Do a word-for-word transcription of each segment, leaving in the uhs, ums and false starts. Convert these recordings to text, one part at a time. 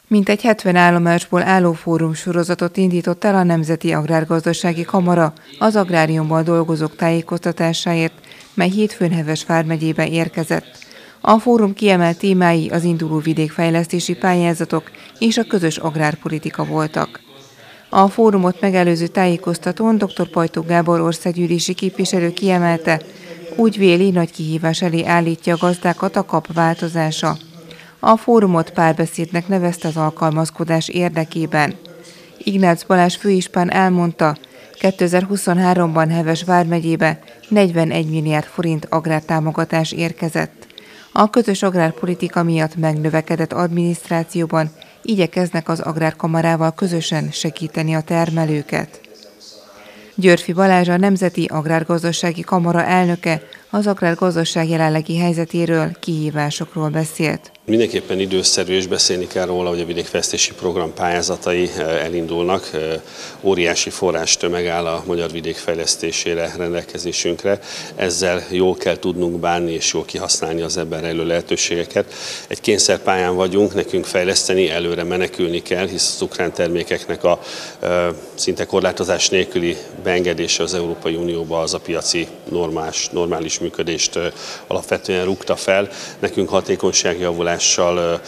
Mintegy hetven állomásból álló fórum sorozatot indított el a Nemzeti Agrárgazdasági Kamara az agráriumban dolgozók tájékoztatásáért, mely hétfőn Heves vármegyébe érkezett. A fórum kiemelt témái az induló vidékfejlesztési pályázatok és a közös agrárpolitika voltak. A fórumot megelőző tájékoztatón dr. Pajtó Gábor országgyűlési képviselő kiemelte, úgy véli, nagy kihívás elé állítja a gazdákat a kap változása. A fórumot párbeszédnek nevezte az alkalmazkodás érdekében. Ignác Balázs főispán elmondta, kétezer-huszonháromban Heves vármegyébe negyvenegy milliárd forint agrártámogatás érkezett. A közös agrárpolitika miatt megnövekedett adminisztrációban igyekeznek az Agrárkamarával közösen segíteni a termelőket. Györfi Balázs, a Nemzeti Agrárgazdasági Kamara elnöke az agrárgazdaság jelenlegi helyzetéről, kihívásokról beszélt. Mindenképpen időszerű, és beszélni kell róla, hogy a vidékfejlesztési program pályázatai elindulnak. Óriási forrástömeg áll a magyar vidék fejlesztésére rendelkezésünkre. Ezzel jól kell tudnunk bánni és jól kihasználni az ebben rejlő lehetőségeket. Egy kényszerpályán vagyunk, nekünk fejleszteni, előre menekülni kell, hisz az ukrán termékeknek a szinte korlátozás nélküli beengedése az Európai Unióba az a piaci normális, normális működést alapvetően rúgta fel. Nekünk hatékonyságjavulással,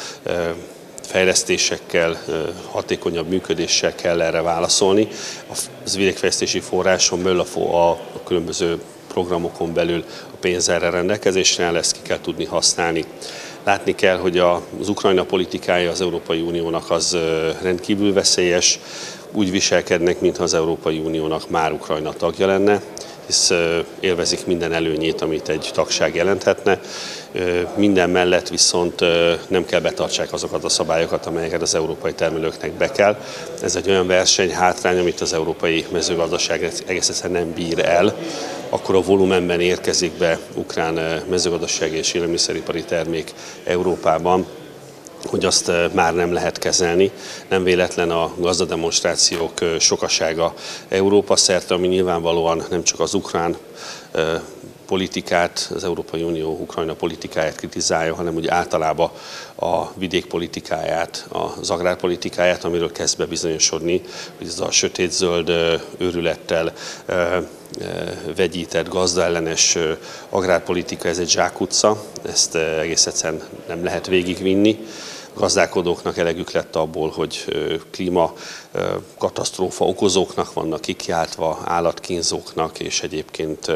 fejlesztésekkel, hatékonyabb működéssel kell erre válaszolni. Az vidékfejlesztési forráson belül a, a különböző programokon belül a pénz erre rendelkezésre áll, ezt ki kell tudni használni. Látni kell, hogy az Ukrajna politikája az Európai Uniónak az rendkívül veszélyes, úgy viselkednek, mintha az Európai Uniónak már Ukrajna tagja lenne, hisz élvezik minden előnyét, amit egy tagság jelenthetne. Minden mellett viszont nem kell betartsák azokat a szabályokat, amelyeket az európai termelőknek be kell. Ez egy olyan verseny hátrány, amit az európai mezőgazdaság egész egyszerűen nem bír el. Akkor a volumenben érkezik be ukrán mezőgazdasági és élelmiszeripari termék Európában, hogy azt már nem lehet kezelni. Nem véletlen a gazdademonstrációk sokasága Európa szerte, ami nyilvánvalóan nem csak az ukrán politikát, az Európai Unió Ukrajna politikáját kritizálja, hanem úgy általában a vidékpolitikáját, az agrárpolitikáját, amiről kezd be bizonyosodni, hogy ez a sötétzöld őrülettel vegyített gazdaellenes agrárpolitika, ez egy zsákutca, ezt egész egyszerűen nem lehet végigvinni. A gazdálkodóknak elegük lett abból, hogy klíma katasztrófa okozóknak vannak kikiáltva, állatkínzóknak és egyébként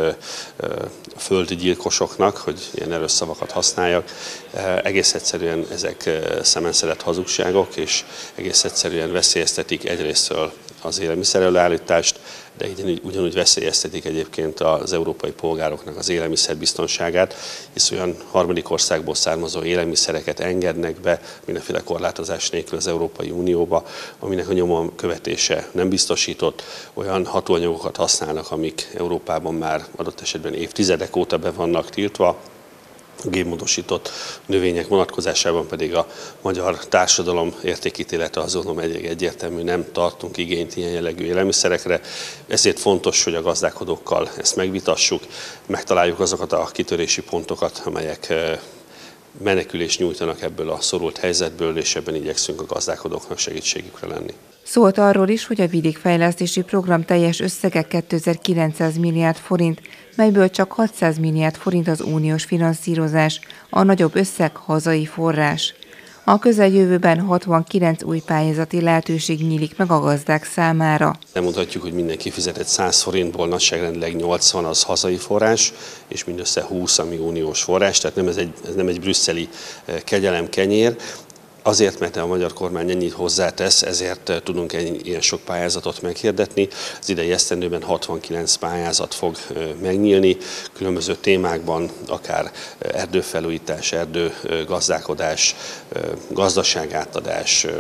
földgyilkosoknak, hogy ilyen erős szavakat használjak. Egész egyszerűen ezek szemenszedett hazugságok, és egész egyszerűen veszélyeztetik egyrésztről az élelmiszerelőállítást, de ugyanúgy veszélyeztetik egyébként az európai polgároknak az élelmiszerbiztonságát, hisz olyan harmadik országból származó élelmiszereket engednek be mindenféle korlátozás nélkül az Európai Unióba, aminek a nyomon követése nem biztosított, olyan hatóanyagokat használnak, amik Európában már adott esetben évtizedek óta be vannak tiltva. A génmódosított növények vonatkozásában pedig a magyar társadalom értékítélete azon egy egyértelmű, nem tartunk igényt ilyen jellegű élelmiszerekre. Ezért fontos, hogy a gazdálkodókkal ezt megvitassuk, megtaláljuk azokat a kitörési pontokat, amelyek menekülést nyújtanak ebből a szorult helyzetből, és ebben igyekszünk a gazdálkodóknak segítségükre lenni. Szólt arról is, hogy a vidékfejlesztési program teljes összege kétezer-kilencszáz milliárd forint, melyből csak hatszáz milliárd forint az uniós finanszírozás, a nagyobb összeg hazai forrás. A közeljövőben hatvankilenc új pályázati lehetőség nyílik meg a gazdák számára. Nem mondhatjuk, hogy mindenki fizetett száz forintból, nagyságrendileg nyolcvan az hazai forrás, és mindössze húsz, ami uniós forrás, tehát nem ez, egy, ez nem egy brüsszeli kegyelemkenyér. Azért, mert a magyar kormány ennyit hozzátesz, ezért tudunk ilyen sok pályázatot meghirdetni. Az idei esztendőben hatvankilenc pályázat fog megnyílni, különböző témákban, akár erdőfelújítás, erdőgazdálkodás, gazdaságátadás,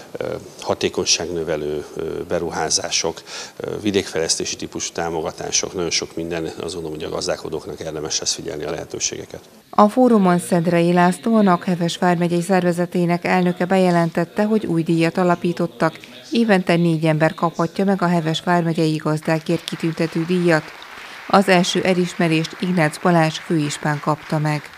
hatékonyságnövelő beruházások, vidékfejlesztési típusú támogatások, nagyon sok minden, azt gondolom, hogy a gazdálkodóknak érdemes lesz figyelni a lehetőségeket. A fórumon Szendrei László, a NAK Heves vármegyei szervezetének elnöke bejelentette, hogy új díjat alapítottak. Évente négy ember kaphatja meg a Heves vármegyei gazdákért kitüntető díjat. Az első elismerést Ignác Balázs főispán kapta meg.